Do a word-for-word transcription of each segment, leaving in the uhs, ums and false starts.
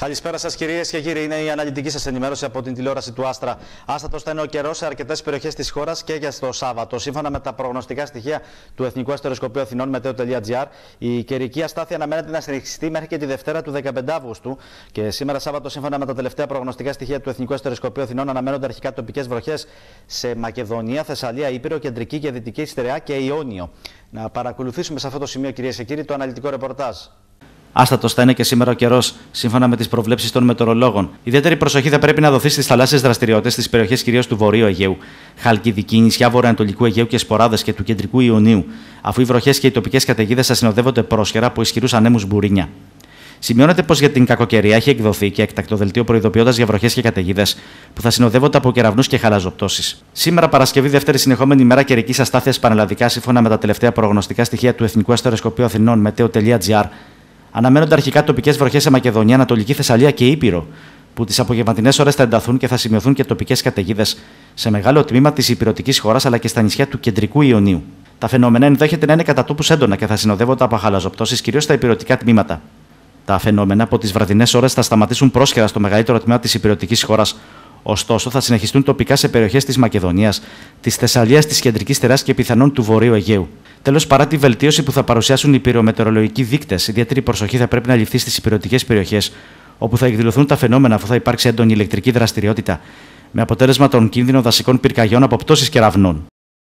Καλησπέρα σας, κυρίες και κύριοι. Είναι η αναλυτική σας ενημέρωση από την τηλεόραση του Άστρα. Άστατος θα είναι ο καιρός σε αρκετές περιοχές της χώρας και για το Σάββατο. Σύμφωνα με τα προγνωστικά στοιχεία του Εθνικού Αστεροσκοπείου Αθηνών μετέο τελεία τζι άρ, η καιρική αστάθεια αναμένεται να συνεχιστεί μέχρι και τη Δευτέρα του δεκαπέντε Αυγούστου. Και σήμερα, Σάββατο, σύμφωνα με τα τελευταία προγνωστικά στοιχεία του Εθνικού Αστεροσκοπείου Αθηνών, αναμένονται αρχικά τοπικές βροχές σε Μακεδονία, Θεσσαλία, Ήπειρο, Κεντρική και Δυτική Στερεά και Ιόνιο. Να παρακολουθήσουμε σε αυτό το σημείο, κυρίες και κύριοι, το αναλυτικό ρεπορτάζ. Άστατος θα είναι και σήμερα ο καιρός, σύμφωνα με τις προβλέψεις των μετεωρολόγων. Ιδιαίτερη προσοχή θα πρέπει να δοθεί στις θαλάσσιες δραστηριότητες στις περιοχές κυρίως του Βορείου Αιγαίου, Χαλκιδική, νησιά Βορειοανατολικού Αιγαίου και Σποράδες και του Κεντρικού Ιωνίου, αφού οι βροχές και οι τοπικές καταιγίδες θα συνοδεύονται πρόσχερα από ισχυρούς ανέμους μπουρίνια. Σημειώνεται πως για την κακοκαιρία έχει εκδοθεί και έκτακτο δελτίο προειδοποιώντας για βροχές και καταιγίδες που θα συνοδεύονται από κεραυνούς και χαλαζοπτώσεις. Σήμερα, Παρασκευή, δεύτερη συνεχόμενη ημέρα καιρικής αστάθειας πανελλαδικά, σύμφωνα με τα τελευταία προγνωστικά στοιχεία του Εθνικού Αστεροσκοπείου Αθηνών μετέο τελεία τζι άρ. Αναμένονται αρχικά τοπικές βροχές σε Μακεδονία, Ανατολική Θεσσαλία και Ήπειρο, που τις απογευματινές ώρες θα ενταθούν και θα σημειωθούν και τοπικές καταιγίδες σε μεγάλο τμήμα της υπηρετικής χώρας αλλά και στα νησιά του Κεντρικού Ιωνίου. Τα φαινόμενα ενδέχεται να είναι κατά τόπους έντονα και θα συνοδεύονται από χαλαζοπτώσεις κυρίως στα υπηρετικά τμήματα. Τα φαινόμενα από τις βραδινές ώρες θα σταματήσουν πρόσχερα στο μεγαλύτερο τμήμα της υπηρετικής χώρας. Ωστόσο, θα συνεχιστούν τοπικά σε περιοχές της Μακεδονίας, της Θεσσαλίας, της Κεντρικής Στερεάς και πιθανόν του Βορείου Αιγαίου. Τέλος, παρά τη βελτίωση που θα παρουσιάσουν οι υπηρομετεωρολογικοί δείκτες, ιδιαίτερη προσοχή θα πρέπει να ληφθεί στις υπηρετικές περιοχές, όπου θα εκδηλωθούν τα φαινόμενα αφού θα υπάρξει έντονη ηλεκτρική δραστηριότητα, με αποτέλεσμα τον κίνδυνο δασικών πυρκαγιών από πτώσεις κεραυνών.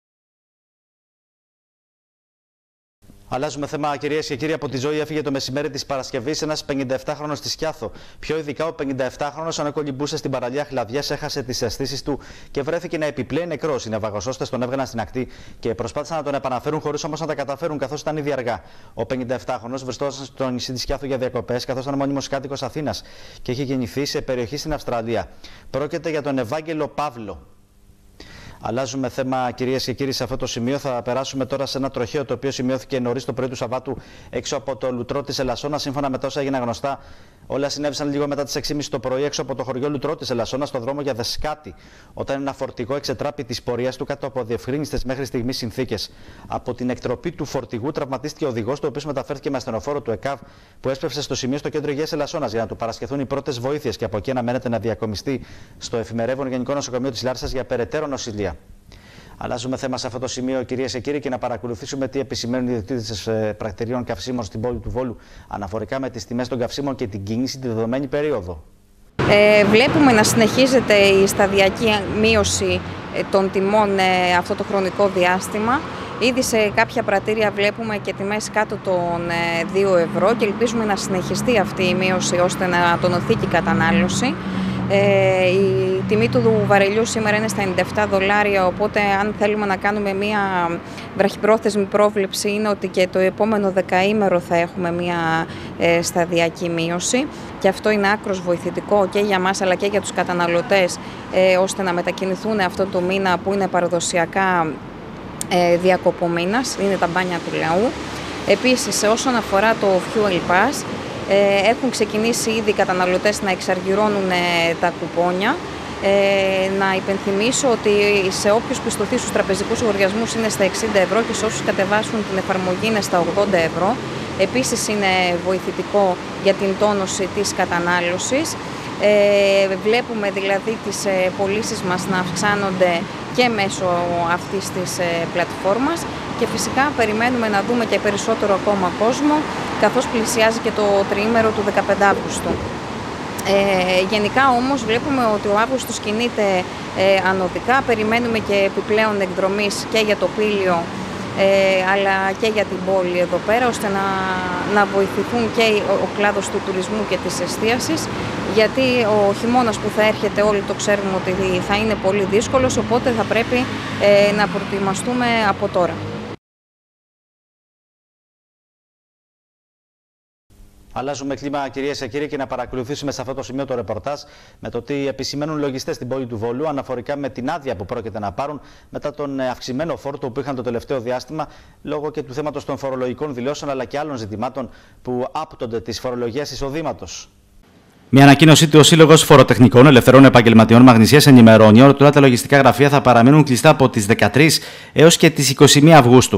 Αλλάζουμε θέμα, κυρίες και κύριοι. Από τη ζωή έφυγε το μεσημέρι της Παρασκευής ένας πενηνταεφτάχρονος στη Σκιάθο. Πιο ειδικά, ο πενηνταεφτάχρονος, ενώ κολυμπούσε στην παραλία Χλαδιές, έχασε τις αισθήσεις του και βρέθηκε να επιπλέει νεκρός. Οι ναυαγοσώστες τον έβγαλαν στην ακτή και προσπάθησαν να τον επαναφέρουν, χωρίς όμως να τα καταφέρουν, καθώς ήταν ήδη αργά. Ο πενηνταεφτάχρονος βρισκόταν στο νησί της Σκιάθου για διακοπές, καθώς ήταν μόνιμος κάτοικος Αθήνας και είχε γεννηθεί σε περιοχή στην Αυστραλία. Πρόκειται για τον Ευάγγελο Παύλο. Αλλάζουμε θέμα, κυρίες και κύριοι, σε αυτό το σημείο. Θα περάσουμε τώρα σε ένα τροχαίο το οποίο σημειώθηκε νωρίς το πρωί του Σαββάτου έξω από το Λουτρό της Ελασσόνας. Σύμφωνα με τα όσα έγιναν γνωστά, όλα συνέβησαν λίγο μετά τις έξι και μισή το πρωί έξω από το χωριό Λουτρό της Ελασσόνας, στο δρόμο για Δεσκάτη, όταν ένα φορτηγό εξετράπη της πορείας του κάτω από διευκρίνιστες μέχρι στιγμής συνθήκες. Από την εκτροπή του φορτηγού τραυματίστηκε ο οδηγός, ο οποίος μεταφέρθηκε με ασθενοφόρο του ΕΚΑΒ, που έσπευσε στο σημείο στο κέντρο υγείας Ελασσόνας για να του παρασχεθούν οι πρώτες βοήθειες και από εκεί αναμένεται να διακομιστεί στο εφημερεύον Γενικό Νοσοκομείο της Λάρισσας για περαιτέρω νοσηλεία. Αλλάζουμε θέμα σε αυτό το σημείο, κυρίες και κύριοι, και να παρακολουθήσουμε τι επισημαίνουν οι ιδιοκτήτες πρακτηριών καυσίμων στην πόλη του Βόλου αναφορικά με τις τιμές των καυσίμων και την κίνηση τη δεδομένη περίοδο. Ε, βλέπουμε να συνεχίζεται η σταδιακή μείωση των τιμών ε, αυτό το χρονικό διάστημα. Ήδη σε κάποια πρατήρια βλέπουμε και τιμές κάτω των ε, δύο ευρώ και ελπίζουμε να συνεχιστεί αυτή η μείωση ώστε να τονωθεί και η κατανάλωση. Ε, η τιμή του βαρελιού σήμερα είναι στα ενενήντα επτά δολάρια, οπότε αν θέλουμε να κάνουμε μία βραχυπρόθεσμη πρόβλεψη είναι ότι και το επόμενο δεκαήμερο θα έχουμε μία ε, σταδιακή μείωση και αυτό είναι άκρως βοηθητικό και για μας αλλά και για τους καταναλωτές ε, ώστε να μετακινηθούν αυτό το μήνα που είναι παραδοσιακά ε, διακοπομήνας, είναι τα μπάνια του λαού. Επίσης, όσον αφορά το Fuel Pass, έχουν ξεκινήσει ήδη οι καταναλωτές να εξαργυρώνουν τα κουπόνια. Ε, να υπενθυμίσω ότι σε όποιους πιστωθεί στους τραπεζικούς λογαριασμούς είναι στα εξήντα ευρώ και σε όσους κατεβάσουν την εφαρμογή είναι στα ογδόντα ευρώ. Επίσης είναι βοηθητικό για την τόνωση της κατανάλωσης. Ε, βλέπουμε δηλαδή τις ε, πωλήσεις μας να αυξάνονται και μέσω αυτής της ε, πλατφόρμας και φυσικά περιμένουμε να δούμε και περισσότερο ακόμα κόσμο καθώς πλησιάζει και το τριήμερο του δεκαπέντε Αυγούστου. Ε, γενικά όμως βλέπουμε ότι ο Αύγουστος κινείται ε, ανωδικά, περιμένουμε και επιπλέον εκδρομής και για το Πήλιο ε, αλλά και για την πόλη εδώ πέρα ώστε να, να βοηθηθούν και ο, ο κλάδος του τουρισμού και της εστίασης γιατί ο χειμώνας που θα έρχεται όλοι το ξέρουμε ότι θα είναι πολύ δύσκολος, οπότε θα πρέπει ε, να προετοιμαστούμε από τώρα. Αλλάζουμε κλίμα, κυρίες και κύριοι, και να παρακολουθήσουμε σε αυτό το σημείο το ρεπορτάζ με το τι επισημαίνουν λογιστές στην πόλη του Βόλου αναφορικά με την άδεια που πρόκειται να πάρουν μετά τον αυξημένο φόρτο που είχαν το τελευταίο διάστημα λόγω και του θέματος των φορολογικών δηλώσεων αλλά και άλλων ζητημάτων που άπτονται της φορολογίας εισοδήματος. Μια ανακοίνωση του ο Σύλλογος Φοροτεχνικών Ελευθερών Επαγγελματιών Μαγνησίας ενημερώνει ότι όλα τα λογιστικά γραφεία θα παραμείνουν κλειστά από τις δεκατρείς έως και τις είκοσι μία Αυγούστου.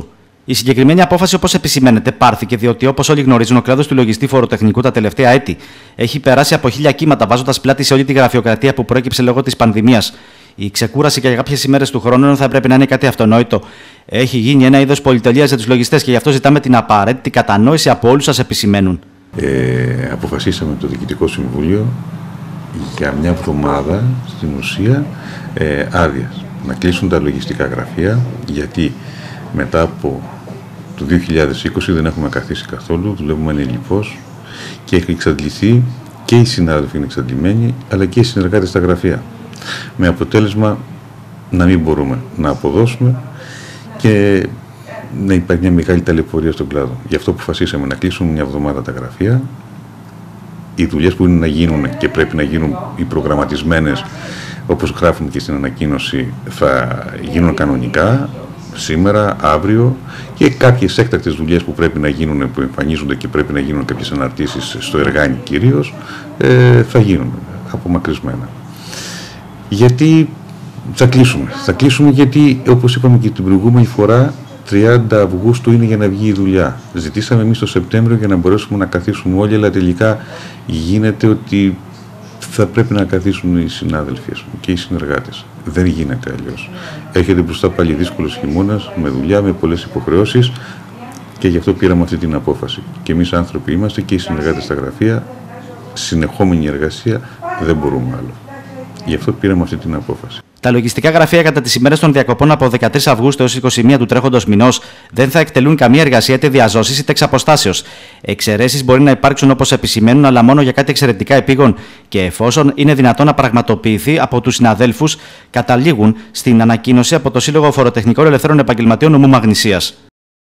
Η συγκεκριμένη απόφαση, όπως επισημαίνεται, πάρθηκε διότι, όπως όλοι γνωρίζουν, ο κλάδος του λογιστή φοροτεχνικού τα τελευταία έτη έχει περάσει από χίλια κύματα, βάζοντας πλάτη σε όλη τη γραφειοκρατία που προέκυψε λόγω της πανδημίας. Η ξεκούραση και για κάποιες ημέρες του χρόνου θα πρέπει να είναι κάτι αυτονόητο. Έχει γίνει ένα είδος πολυτελείας για τους λογιστές και γι' αυτό ζητάμε την απαραίτητη κατανόηση από όλους σας, επισημαίνουν. Ε, αποφασίσαμε το Διοικητικό Συμβούλιο για μια εβδομάδα στην ουσία ε, άδειας. Να κλείσουν τα λογιστικά γραφεία, γιατί μετά από το δύο χιλιάδες είκοσι δεν έχουμε καθίσει καθόλου, δουλεύουμε ανελιπώς και έχει εξαντληθεί και οι συνάδελφοι είναι εξαντλημένοι, αλλά και οι συνεργάτες στα γραφεία. Με αποτέλεσμα να μην μπορούμε να αποδώσουμε και να υπάρχει μια μεγάλη ταλαιπωρία στον κλάδο. Γι' αυτό αποφασίσαμε να κλείσουμε μια εβδομάδα τα γραφεία. Οι δουλειές που είναι να γίνουν και πρέπει να γίνουν οι προγραμματισμένες, όπως γράφουμε και στην ανακοίνωση, θα γίνουν κανονικά σήμερα, αύριο, και κάποιες έκτακτες δουλειές που πρέπει να γίνουν, που εμφανίζονται και πρέπει να γίνουν κάποιες αναρτήσεις στο Εργάνι κυρίως, ε, θα γίνουν απομακρυσμένα. Γιατί θα κλείσουμε. Θα κλείσουμε γιατί, όπως είπαμε και την προηγούμενη φορά, τριάντα Αυγούστου είναι για να βγει η δουλειά. Ζητήσαμε εμείς το Σεπτέμβριο για να μπορέσουμε να καθίσουμε όλοι, αλλά τελικά γίνεται ότι θα πρέπει να καθίσουν οι συνάδελφοι και οι συνεργάτες. Δεν γίνεται αλλιώς. Έρχεται μπροστά πάλι δύσκολος χειμώνας, με δουλειά, με πολλές υποχρεώσεις, και γι' αυτό πήραμε αυτή την απόφαση. Και εμείς άνθρωποι είμαστε και οι συνεργάτες στα γραφεία, συνεχόμενη εργασία, δεν μπορούμε άλλο. Γι' αυτό πήραμε αυτή την απόφαση. Τα λογιστικά γραφεία κατά τις ημέρες των διακοπών από δεκατρείς Αυγούστου έως είκοσι μία του τρέχοντος μηνός δεν θα εκτελούν καμία εργασία είτε διαζώσης είτε εξ αποστάσεως. Εξαιρέσεις μπορεί να υπάρξουν, όπως επισημαίνουν, αλλά μόνο για κάτι εξαιρετικά επίγον και εφόσον είναι δυνατόν να πραγματοποιηθεί από τους συναδέλφους, καταλήγουν στην ανακοίνωση από το Σύλλογο Φοροτεχνικών Ελευθέρων Επαγγελματιών Νομού Μαγνησίας.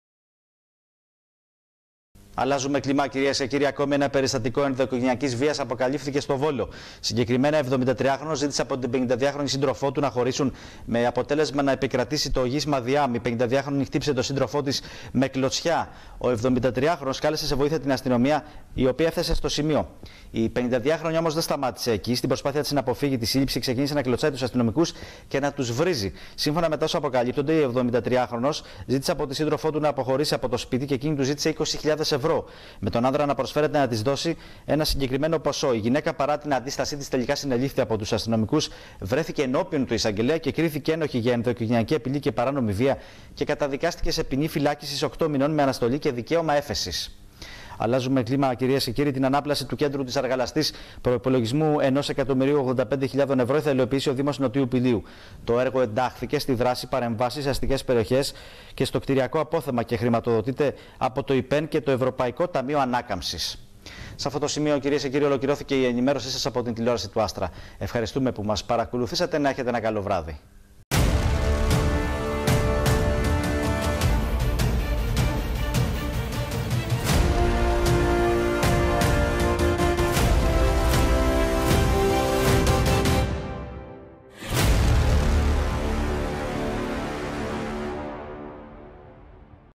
Αλλάζουμε κλίμα, κυρίες και κύριοι. Ακόμη ένα περιστατικό ενδοοικογενειακής βίας αποκαλύφθηκε στο Βόλο. Συγκεκριμένα, εβδομηντατριάχρονος ζήτησε από την πενηνταδυάχρονη σύντροφό του να χωρίσουν, με αποτέλεσμα να επικρατήσει το γύσμα διάμ. Η πενηνταδυάχρονη χτύπησε τον σύντροφό της με κλωτσιά. Ο εβδομηντατριάχρονος κάλεσε σε βοήθεια την αστυνομία, η οποία έφτασε στο σημείο. Η πενηνταδυάχρονη όμως δεν σταμάτησε εκεί. Στην προσπάθεια της να αποφύγει τη σύλληψη, ξεκίνησε να κλωτσάει τους αστυνομικούς και να τους βρίζει. Σύμφωνα με τα όσα αποκαλύπτονται, η εβδομηντατριάχρονος ζήτησε από τη σύντροφό του να αποχωρήσει από το σπίτι και εκείνη του ζήτησε είκοσι χιλιάδες ευρώ. Με τον άνδρα να προσφέρεται να της δώσει ένα συγκεκριμένο ποσό. Η γυναίκα, παρά την αντίστασή της, τελικά συνελήφθη από τους αστυνομικούς, βρέθηκε ενώπιον του εισαγγελέα και κρίθηκε ένοχη για ενδοοικογενειακή απειλή και παράνομη βία και καταδικάστηκε σε ποινή φυλάκισης οκτώ μηνών με αναστολή και δικαίωμα έφεσης. Αλλάζουμε κλίμα, κυρίες και κύριοι. Την ανάπλαση του κέντρου της Αργαλαστής προϋπολογισμού ενός εκατομμυρίου ογδόντα πέντε χιλιάδων ευρώ θα υλοποιήσει ο Δήμος Νοτιού Πηλίου. Το έργο εντάχθηκε στη δράση παρεμβάσεις σε αστικές περιοχές και στο κτηριακό απόθεμα και χρηματοδοτείται από το ΙΠΕΝ και το Ευρωπαϊκό Ταμείο Ανάκαμψης. Σε αυτό το σημείο, κυρίες και κύριοι, ολοκληρώθηκε η ενημέρωσή σας από την τηλεόραση του Άστρα. Ευχαριστούμε που μας παρακολουθήσατε. Να έχετε ένα καλό βράδυ.